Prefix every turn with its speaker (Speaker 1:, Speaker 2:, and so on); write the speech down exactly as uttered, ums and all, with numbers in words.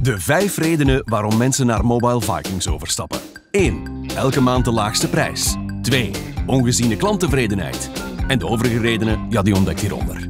Speaker 1: De vijf redenen waarom mensen naar Mobile Vikings overstappen. één. Elke maand de laagste prijs. twee. Ongeziene klanttevredenheid. En de overige redenen, ja, die ontdek je hieronder.